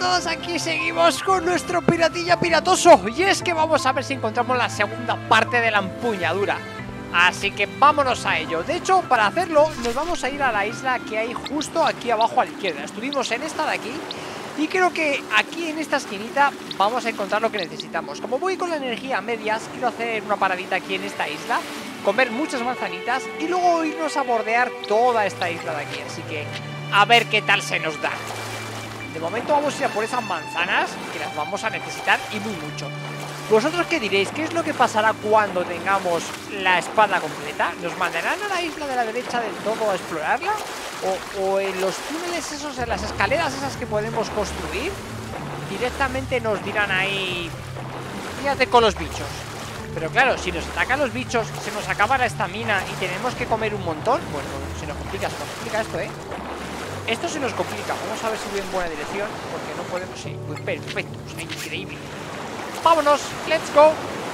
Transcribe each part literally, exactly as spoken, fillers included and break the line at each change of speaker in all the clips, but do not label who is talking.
todos, aquí seguimos con nuestro piratilla piratoso. Y es que vamos a ver si encontramos la segunda parte de la empuñadura. Así que vámonos a ello. De hecho, para hacerlo nos vamos a ir a la isla que hay justo aquí abajo a la izquierda. Estuvimos en esta de aquí y creo que aquí en esta esquinita vamos a encontrar lo que necesitamos. Como voy con la energía a medias, quiero hacer una paradita aquí en esta isla, comer muchas manzanitas y luego irnos a bordear toda esta isla de aquí. Así que a ver qué tal se nos da. De momento vamos a ir a por esas manzanas, que las vamos a necesitar y muy mucho. ¿Vosotros qué diréis? ¿Qué es lo que pasará cuando tengamos la espada completa? ¿Nos mandarán a la isla de la derecha del todo a explorarla? ¿O, o en los túneles esos, en las escaleras esas que podemos construir? Directamente nos dirán ahí, fíjate con los bichos. Pero claro, si nos atacan los bichos, se nos acaba la estamina y tenemos que comer un montón. Bueno, se nos complica, se nos complica esto, ¿eh? Esto se nos complica. Vamos a ver si voy en buena dirección, porque no podemos... Sí, pues perfecto, o sea, increíble. ¡Vámonos! ¡Let's go!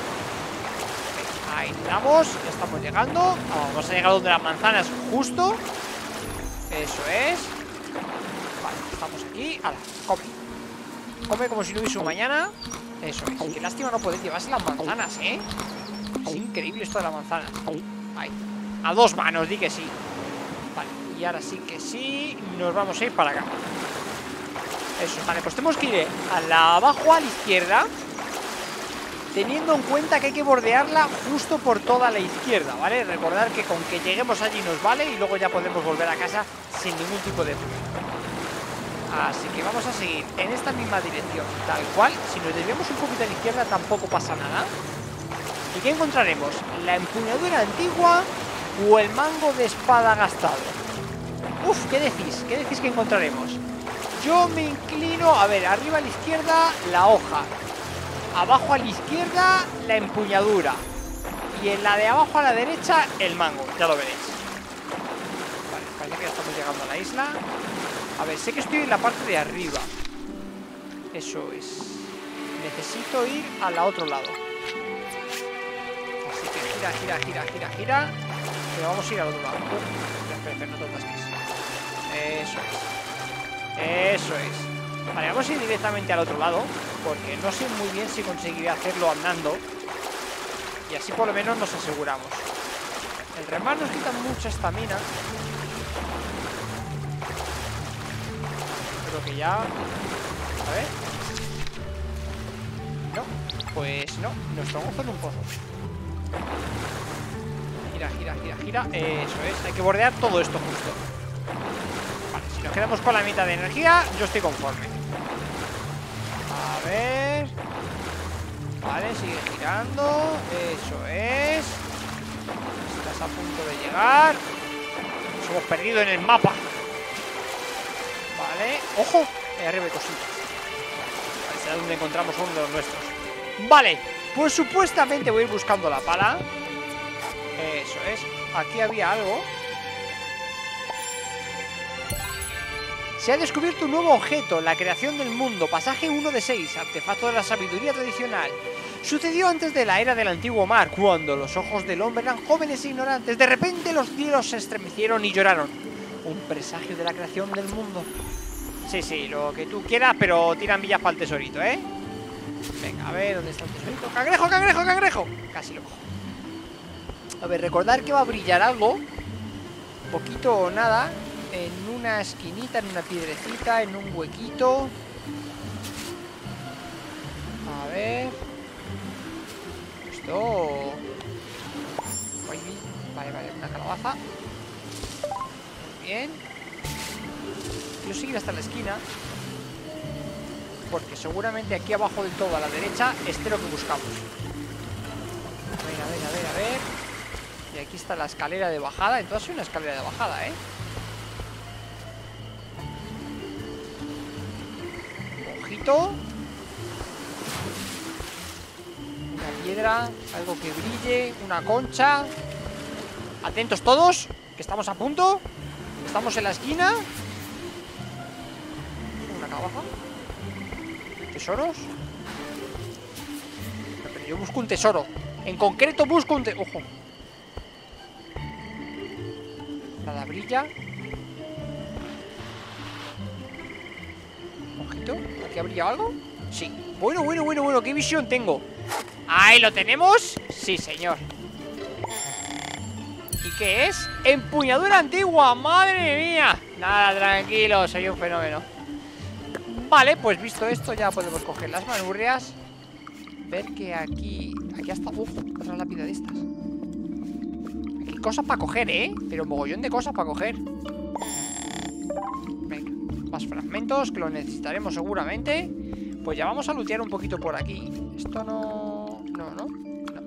Ahí estamos, estamos llegando. Vamos a llegar donde las manzanas justo. Eso es. Vale, estamos aquí. ¡Hala! Come. Come como si no hubiese un mañana. Eso es. Qué lástima no poder llevarse las manzanas, ¿eh? Es increíble esto de la manzana. Ahí. A dos manos, di que sí. Vale, y ahora sí que sí. Nos vamos a ir para acá. Eso, vale, pues tenemos que ir a la abajo a la izquierda, teniendo en cuenta que hay que bordearla justo por toda la izquierda, ¿vale? Recordar que con que lleguemos allí nos vale y luego ya podemos volver a casa sin ningún tipo de problema. Así que vamos a seguir en esta misma dirección, tal cual. Si nos desviamos un poquito a la izquierda tampoco pasa nada. ¿Y qué encontraremos? ¿La empuñadura antigua o el mango de espada gastado? Uf, ¿qué decís? ¿Qué decís que encontraremos? Yo me inclino, a ver, arriba a la izquierda la hoja, abajo a la izquierda la empuñadura y en la de abajo a la derecha el mango, ya lo veréis. Vale, parece que ya estamos llegando a la isla. A ver, sé que estoy en la parte de arriba. Eso es. Necesito ir al otro lado. Así que gira, gira, gira, gira, gira. Pero vamos a ir al otro lado. Uh, espera, espera, no te atasques. Eso es. Eso es. Vale, vamos a ir directamente al otro lado, porque no sé muy bien si conseguiré hacerlo andando. Y así por lo menos nos aseguramos. El remar nos quita mucha estamina. Creo que ya... A ver. No, pues no. Nuestro gozo en un pozo. Gira, gira, gira, gira. Eso es. Hay que bordear todo esto justo. Vale, si nos quedamos con la mitad de energía, yo estoy conforme. A ver. Vale, sigue girando. Eso es. Estás a punto de llegar. Nos hemos perdido en el mapa. Vale. ¡Ojo! Ahí arriba hay cositas. Vale, será donde encontramos uno de los nuestros. Vale, pues supuestamente voy a ir buscando la pala. Eso es. Aquí había algo. Se ha descubierto un nuevo objeto, la creación del mundo, pasaje uno de seis, artefacto de la sabiduría tradicional. Sucedió antes de la era del antiguo mar, cuando los ojos del hombre eran jóvenes e ignorantes. De repente los cielos se estremecieron y lloraron. Un presagio de la creación del mundo. Sí, sí, lo que tú quieras, pero tiran millas para el tesorito, ¿eh? Venga, a ver, ¿dónde está el tesorito? ¡Cangrejo, cangrejo, cangrejo! Casi lo cojo. A ver, recordar que va a brillar algo. Poquito o nada. En una esquinita, en una piedrecita, en un huequito. A ver. Esto... Vale, vale, una calabaza. Muy bien. Quiero seguir hasta la esquina, porque seguramente aquí abajo del todo a la derecha esté lo que buscamos. A ver, a ver, a ver, a ver. Y aquí está la escalera de bajada. Entonces hay una escalera de bajada, ¿eh? Ojito. Una piedra, algo que brille, una concha. Atentos todos, que estamos a punto. Estamos en la esquina. Una calabaza. ¿Tesoros? Pero yo busco un tesoro. En concreto busco un tesoro. Ojo. Nada brilla. Ojito, ¿aquí ha brillado algo? Sí. Bueno, bueno, bueno, bueno, ¿qué visión tengo? ¡Ahí lo tenemos! Sí, señor. ¿Y qué es? ¡Empuñadura antigua! ¡Madre mía! Nada, tranquilo, soy un fenómeno. Vale, pues visto esto ya podemos coger las manurrias. Ver que aquí... Aquí hasta... Uf, otra lápida de estas. Aquí hay cosas para coger, ¿eh? Pero un mogollón de cosas para coger. Venga, más fragmentos que los necesitaremos seguramente. Pues ya vamos a lootear un poquito por aquí. Esto no... No, no, no.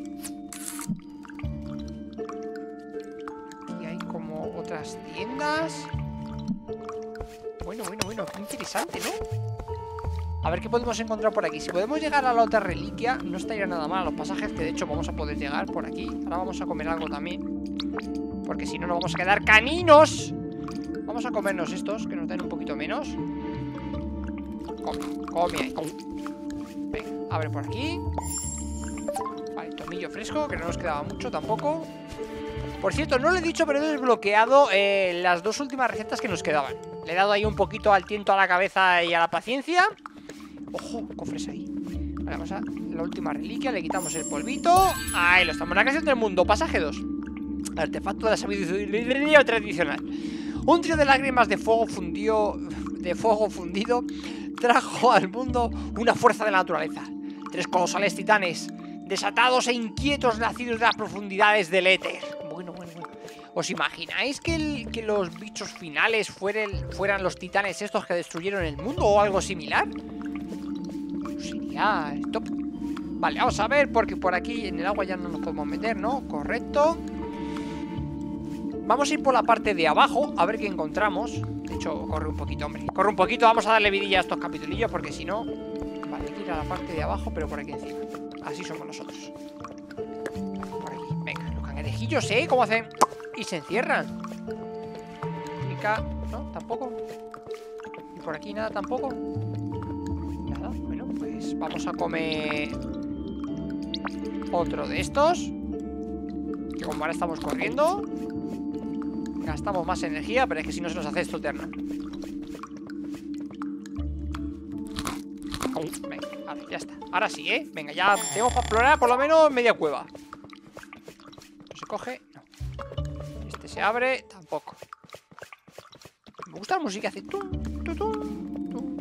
Aquí hay como otras tiendas. Bueno, bueno, bueno, qué interesante, ¿no? A ver qué podemos encontrar por aquí. Si podemos llegar a la otra reliquia, no estaría nada mal. Los pasajes que de hecho vamos a poder llegar por aquí. Ahora vamos a comer algo también, porque si no nos vamos a quedar caninos. Vamos a comernos estos, que nos den un poquito menos. Come, come ahí. Venga, abre por aquí. Vale, tomillo fresco, que no nos quedaba mucho tampoco. Por cierto, no lo he dicho, pero he desbloqueado eh, las dos últimas recetas que nos quedaban. Le he dado ahí un poquito al tiento a la cabeza y a la paciencia. Ojo, cofres ahí. Vale, vamos a la última reliquia, le quitamos el polvito. Ahí lo estamos, la creación del mundo, pasaje dos. Artefacto de la sabiduría tradicional. Un trío de lágrimas de fuego fundió, de fuego fundido trajo al mundo una fuerza de la naturaleza. Tres colosales titanes, desatados e inquietos, nacidos de las profundidades del éter. Bueno, bueno, bueno. ¿Os imagináis que, el, que los bichos finales fueran, fueran los titanes estos que destruyeron el mundo o algo similar? Sería top. Vale, vamos a ver, porque por aquí en el agua ya no nos podemos meter, ¿no? Correcto. Vamos a ir por la parte de abajo, a ver qué encontramos. De hecho, corre un poquito, hombre. Corre un poquito, vamos a darle vidilla a estos capitulillos, porque si no... Vale, hay que ir a la parte de abajo, pero por aquí encima. Así somos nosotros. Por aquí, venga, los cangrejillos, ¿eh? ¿Cómo hacen? Y se encierran. Pica, ¿no? Tampoco. Y por aquí nada tampoco. Nada, bueno, pues vamos a comer otro de estos. Que como ahora estamos corriendo, gastamos más energía, pero es que si no se nos hace esto eterno. Venga, vale, ya está. Ahora sí, ¿eh? Venga, ya tenemos para explorar por lo menos media cueva. ¿Esto se coge? No. Este se abre, tampoco. Me gusta la música, hace tum, tum, tum, tum.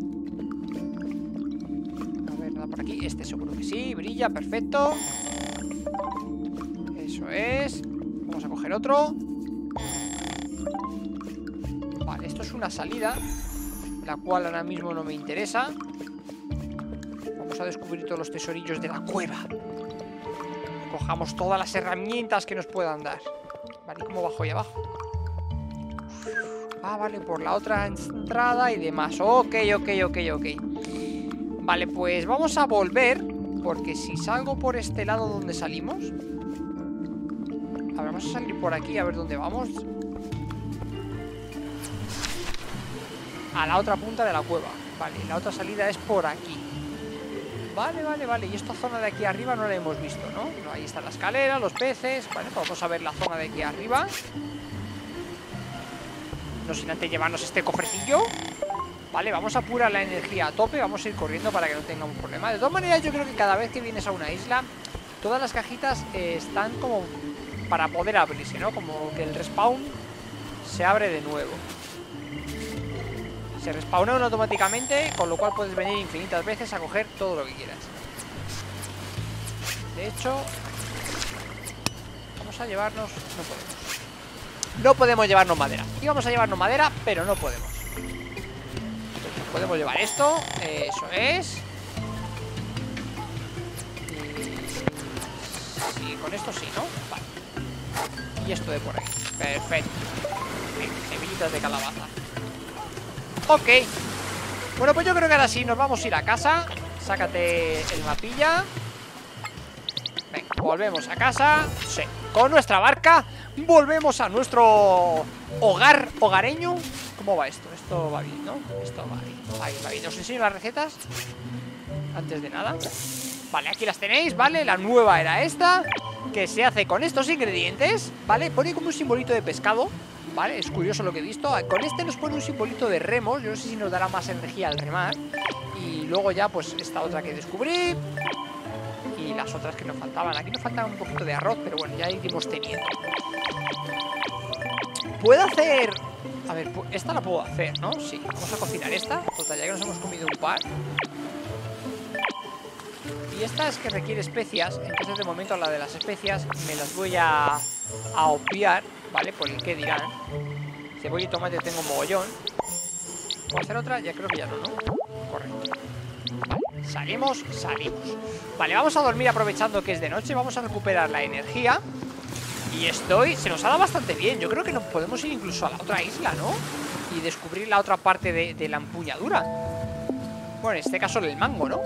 A ver, nada por aquí. Este seguro que sí, brilla, perfecto. Eso es. Vamos a coger otro. Vale, esto es una salida, la cual ahora mismo no me interesa. Vamos a descubrir todos los tesorillos de la cueva. Cojamos todas las herramientas que nos puedan dar. Vale, ¿y cómo bajo ahí abajo? Ah, vale, por la otra entrada y demás. Ok, ok, ok, ok. Vale, pues vamos a volver, porque si salgo por este lado donde salimos... A ver, vamos a salir por aquí a ver dónde vamos. A la otra punta de la cueva. Vale, la otra salida es por aquí. Vale, vale, vale. Y esta zona de aquí arriba no la hemos visto, ¿no? No, ahí está la escalera, los peces. Vale, pues vamos a ver la zona de aquí arriba. No sin antes llevarnos este cofrecillo. Vale, vamos a apurar la energía a tope. Vamos a ir corriendo para que no tengamos problema. De todas maneras, yo creo que cada vez que vienes a una isla, todas las cajitas eh, están como para poder abrirse, ¿no? Como que el respawn se abre de nuevo. Se respawnan automáticamente, con lo cual puedes venir infinitas veces a coger todo lo que quieras. De hecho, vamos a llevarnos... No podemos. No podemos llevarnos madera. Íbamos a llevarnos madera, pero no podemos. Podemos llevar esto. Eso es. Y... Sí, con esto sí, ¿no? Vale. Y esto de por ahí. Perfecto. Venga, semillitas de calabaza. Ok. Bueno, pues yo creo que ahora sí nos vamos a ir a casa. Sácate el mapilla. Venga, volvemos a casa. Sí, con nuestra barca. Volvemos a nuestro hogar hogareño. ¿Cómo va esto? Esto va bien, ¿no? Esto va bien, va bien, va bien. Os enseño las recetas antes de nada. Vale, aquí las tenéis, ¿vale? La nueva era esta, que se hace con estos ingredientes, ¿vale? Pone como un simbolito de pescado. Vale, es curioso lo que he visto. Con este nos pone un simbolito de remos. Yo no sé si nos dará más energía al remar. Y luego ya pues esta otra que descubrí. Y las otras que nos faltaban. Aquí nos faltaba un poquito de arroz, pero bueno, ya iremos teniendo. ¿Puedo hacer...? A ver, esta la puedo hacer, ¿no? Sí, vamos a cocinar esta. Total, ya que nos hemos comido un par. Y esta es que requiere especias. Entonces de momento la de las especias me las voy a, a obviar, ¿vale? Por el que dirán. Cebolla y tomate tengo mogollón. ¿Puedo hacer otra? Ya creo que ya no, ¿no? Correcto. Vale, salimos, salimos. Vale, vamos a dormir aprovechando que es de noche. Vamos a recuperar la energía. Y estoy... Se nos ha dado bastante bien. Yo creo que nos podemos ir incluso a la otra isla, ¿no? Y descubrir la otra parte de, de la empuñadura. Bueno, en este caso el mango, ¿no?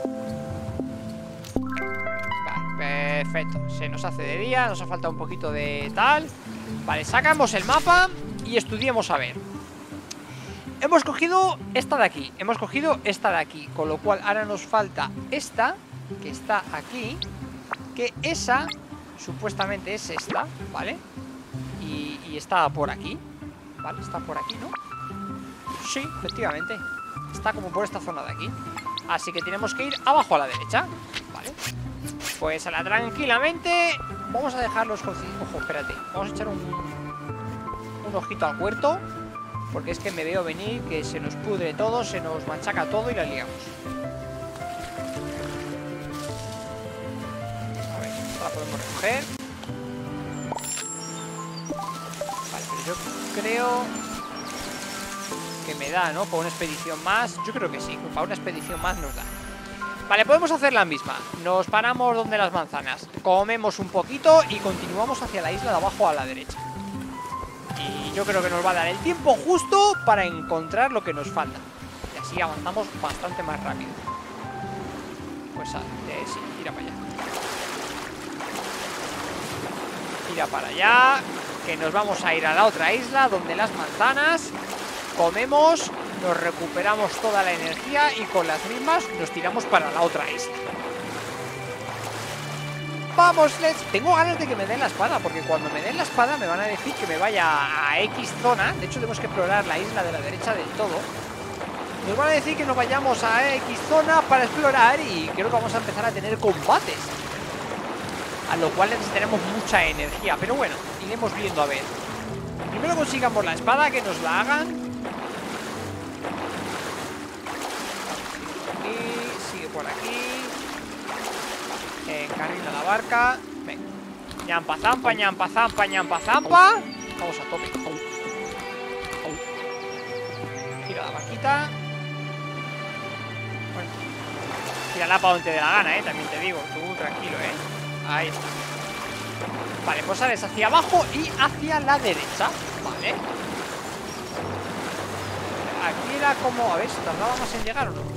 Vale, perfecto. Se nos hace de día. Nos ha faltado un poquito de tal. Vale, sacamos el mapa y estudiemos a ver. Hemos cogido esta de aquí. Hemos cogido esta de aquí. Con lo cual ahora nos falta esta, que está aquí. Que esa... supuestamente es esta, ¿vale? Y, y está por aquí, ¿vale? Está por aquí, ¿no? Sí, efectivamente. Está como por esta zona de aquí. Así que tenemos que ir abajo a la derecha, ¿vale? Pues a la tranquilamente. Vamos a dejar los... Ojo, espérate. Vamos a echar un, un ojito al huerto. Porque es que me veo venir que se nos pudre todo, se nos machaca todo y la liamos. La podemos recoger. Vale, pero yo creo que me da, ¿no? Para una expedición más. Yo creo que sí, para una expedición más nos da. Vale, podemos hacer la misma. Nos paramos donde las manzanas, comemos un poquito y continuamos hacia la isla de abajo a la derecha. Y yo creo que nos va a dar el tiempo justo para encontrar lo que nos falta. Y así avanzamos bastante más rápido. Pues eh, sí, tira para allá. Tira para allá, que nos vamos a ir a la otra isla donde las manzanas comemos, nos recuperamos toda la energía y con las mismas nos tiramos para la otra isla. Vamos, let's... Tengo ganas de que me den la espada, porque cuando me den la espada me van a decir que me vaya a X zona. De hecho tenemos que explorar la isla de la derecha del todo. Nos van a decir que nos vayamos a X zona para explorar y creo que vamos a empezar a tener combates. A lo cual necesitaremos mucha energía. Pero bueno, iremos viendo a ver. Primero consigamos la espada, que nos la hagan. Sigue por aquí, sigue por aquí. Encarrila la barca. Venga. Ñampa zampa, ñampa zampa, ñampa zampa. Vamos a tope. Tira la barquita. Bueno, tírala para donde te dé la gana, eh. También te digo, tú tranquilo, eh. Ahí está. Vale, pues sales hacia abajo y hacia la derecha. Vale. Aquí era como... A ver, ¿se tardaba más en llegar o no?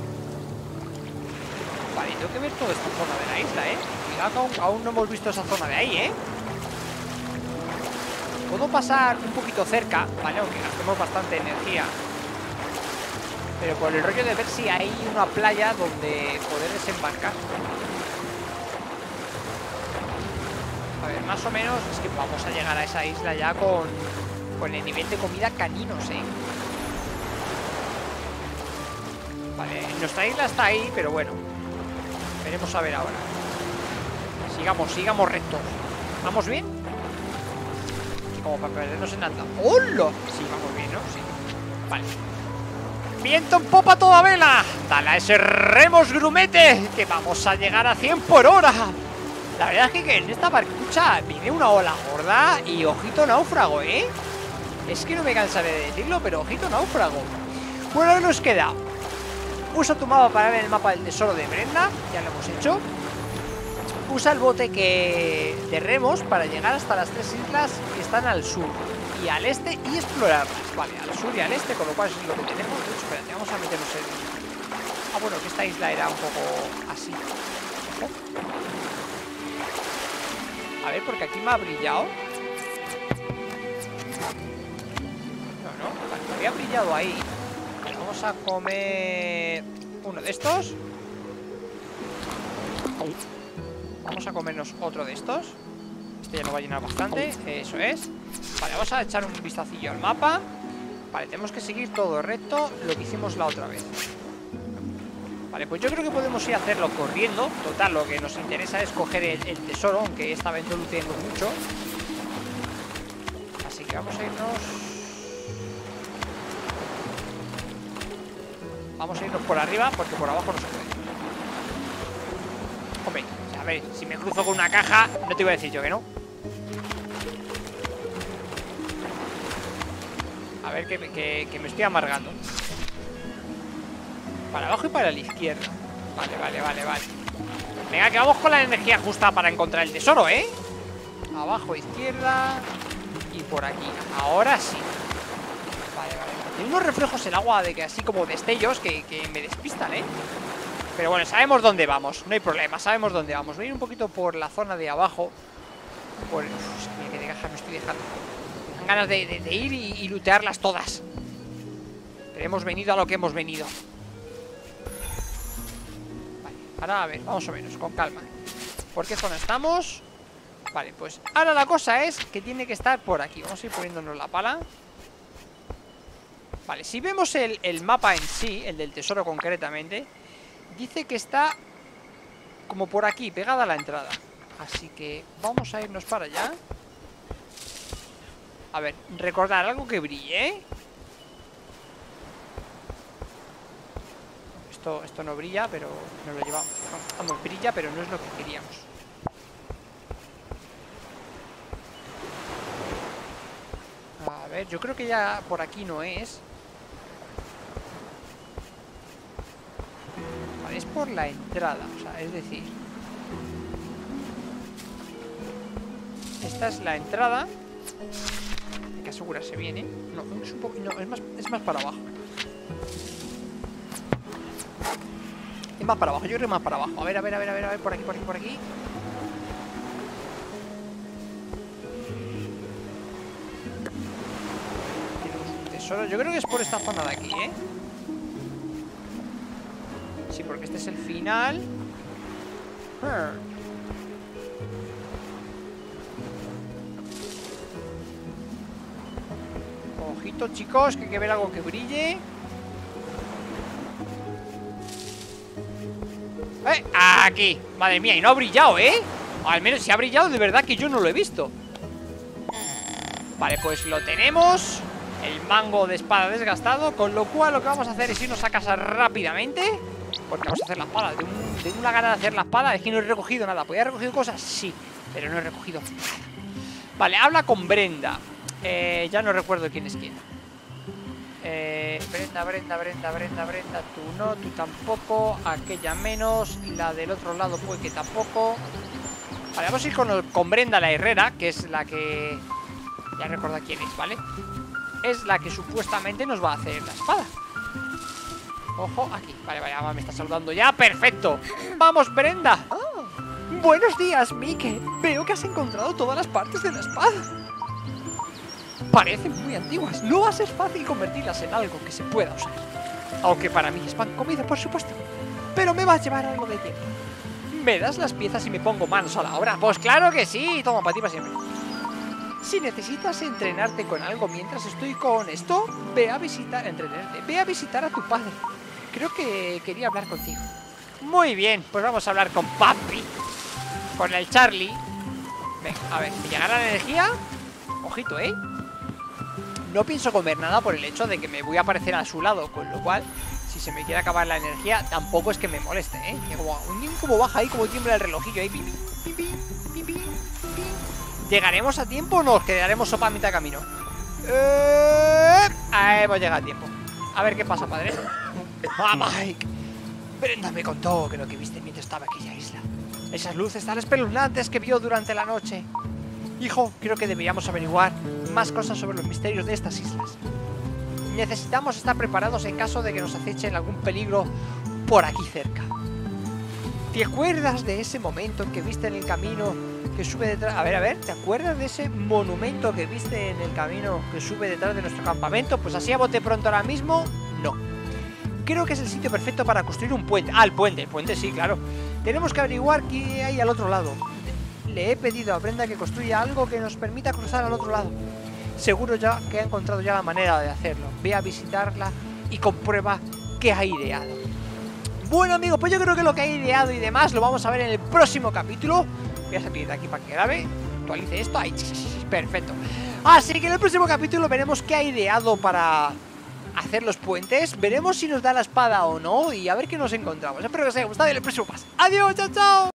Vale, tengo que ver toda esta zona de la isla, ¿eh? Cuidado que aún, aún no hemos visto esa zona de ahí, ¿eh? Puedo pasar un poquito cerca, ¿vale? Aunque gastemos bastante energía. Pero por el rollo de ver si hay una playa donde poder desembarcar. A ver, más o menos es que vamos a llegar a esa isla ya con, con el nivel de comida caninos, ¿eh? Vale, nuestra isla está ahí, pero bueno. Veremos a ver ahora. Sigamos, sigamos rectos. ¿Vamos bien? Sí, como para perdernos en alta. ¡Hola! Sí, vamos bien, ¿no? Sí. Vale. ¡Viento en popa toda vela! ¡Dale a ese remos, grumete! ¡Que vamos a llegar a cien por hora! La verdad es que en esta barcucha viene una ola gorda y ojito náufrago, ¿eh? Es que no me cansaré de decirlo, pero ojito náufrago. Bueno, ahora nos queda. Usa tu mapa para ver el mapa del tesoro de Brenda. Ya lo hemos hecho. Usa el bote que de remos para llegar hasta las tres islas que están al sur y al este y explorarlas. Vale, al sur y al este, con lo cual eso es lo que tenemos. De hecho, espérate, vamos a meternos en... Ah, bueno, que esta isla era un poco así. Ojo. A ver, porque aquí me ha brillado. No, no, vale, me había brillado ahí. Vamos a comer uno de estos. Vamos a comernos otro de estos. Este ya lo va a llenar bastante. Eso es. Vale, vamos a echar un vistacillo al mapa. Vale, tenemos que seguir todo recto lo que hicimos la otra vez. Vale, pues yo creo que podemos ir a hacerlo corriendo. Total, lo que nos interesa es coger el, el tesoro, aunque esta vez no lo tenemos mucho. Así que vamos a irnos... Vamos a irnos por arriba, porque por abajo no se puede. Hombre, a ver, si me cruzo con una caja, no te iba a decir yo que no. A ver, que, que, que me estoy amargando. Para abajo y para la izquierda. Vale, vale, vale, vale. Venga, que vamos con la energía justa para encontrar el tesoro, ¿eh? Abajo, izquierda. Y por aquí. Ahora sí. Vale, vale. Tiene unos reflejos el agua de que así como destellos que, que me despistan, ¿eh? Pero bueno, sabemos dónde vamos. No hay problema, sabemos dónde vamos. Voy a ir un poquito por la zona de abajo. Por... Uf, mira que de caja me estoy dejando. Me dan ganas de, de, de ir y, y lootearlas todas. Pero hemos venido a lo que hemos venido. Vale, ahora a ver, vamos o menos, con calma. ¿Por qué zona estamos? Vale, pues ahora la cosa es que tiene que estar por aquí. Vamos a ir poniéndonos la pala. Vale, si vemos el, el mapa en sí, el del tesoro concretamente, dice que está como por aquí, pegada a la entrada. Así que vamos a irnos para allá. A ver, recordar algo que brille, ¿eh? Esto, esto no brilla, pero nos lo llevamos. Vamos, brilla, pero no es lo que queríamos. A ver, yo creo que ya por aquí no es. Vale, es por la entrada, o sea, es decir, esta es la entrada. Hay que asegurarse bien, ¿eh? No, es un poco, no, es más, es más para abajo. Es más para abajo, yo creo que es más para abajo. A ver, a ver, a ver, a ver, a ver, por aquí, por aquí, por aquí. Tenemos un tesoro, yo creo que es por esta zona de aquí, ¿eh? Sí, porque este es el final. Hmm. Ojito, chicos, que hay que ver algo que brille. ¡Eh! Aquí. Madre mía, y no ha brillado, ¿eh? O al menos si ha brillado, de verdad que yo no lo he visto. Vale, pues lo tenemos. El mango de espada desgastado. Con lo cual lo que vamos a hacer es irnos a casa rápidamente. Porque vamos a hacer la espada. Tengo, un, tengo una gana de hacer la espada. Es que no he recogido nada. ¿Podría haber recogido cosas? Sí, pero no he recogido nada. Vale, habla con Brenda. Eh, ya no recuerdo quién es quién. Eh, Brenda, Brenda, Brenda, Brenda, Brenda. Tú no, tú tampoco. Aquella menos. La del otro lado puede que tampoco. Vale, vamos a ir con, con Brenda la herrera, que es la que... Ya recuerdo quién es, ¿vale? Es la que supuestamente nos va a hacer la espada. Ojo, aquí. Vale, vale, me está saludando ya. ¡Perfecto! ¡Vamos, Brenda!
Oh, buenos días, Mike. Veo que has encontrado todas las partes de la espada. Parecen muy antiguas. No va a ser fácil convertirlas en algo que se pueda usar. Aunque para mí es pan comido, por supuesto. Pero me va a llevar algo de tiempo. ¿Me das las piezas y me pongo manos a la obra? Pues claro que sí. Toma, para ti, para siempre. Si necesitas entrenarte con algo mientras estoy con esto, ve a visitar, entrenarte, ve a visitar a tu padre. Creo que quería hablar contigo.
Muy bien, pues vamos a hablar con papi. Con el Charlie. Venga, a ver, ¿me llegará la energía? Ojito, ¿eh? No pienso comer nada por el hecho de que me voy a aparecer a su lado. Con lo cual, si se me quiere acabar la energía, tampoco es que me moleste, ¿eh? Que como, como baja ahí, como tiembla el relojillo ahí. Pi, pi, pi, pi, pi, pi, pi. ¿Llegaremos a tiempo o nos quedaremos sopa a mitad de camino? Eh, ahí hemos llegado a tiempo. A ver qué pasa, padre. Ah, Mike. Brenda me contó que lo que viste mientras estaba en aquella isla. Esas luces tan espeluznantes que vio durante la noche. Hijo, creo que deberíamos averiguar más cosas sobre los misterios de estas islas. Necesitamos estar preparados en caso de que nos acechen algún peligro por aquí cerca. ¿Te acuerdas de ese momento que viste en el camino que sube detrás? A ver, a ver, ¿te acuerdas de ese monumento que viste en el camino que sube detrás de nuestro campamento? Pues así a bote pronto ahora mismo, no. Creo que es el sitio perfecto para construir un puente. Ah, el puente, el puente sí, claro. Tenemos que averiguar qué hay al otro lado.
le he pedido a Brenda que construya algo que nos permita cruzar al otro lado. Seguro ya que ha encontrado ya la manera de hacerlo. Ve a visitarla y comprueba qué ha ideado. Bueno, amigos, pues yo creo que lo que ha ideado y demás lo vamos a ver en el próximo capítulo. Voy a salir de aquí para que grabe. Actualice esto. Ahí, perfecto. Así que en el próximo capítulo veremos qué ha ideado para hacer los puentes. Veremos si nos da la espada o no. Y a ver qué nos encontramos. Espero que os haya gustado y en el próximo más. Adiós, chao, chao.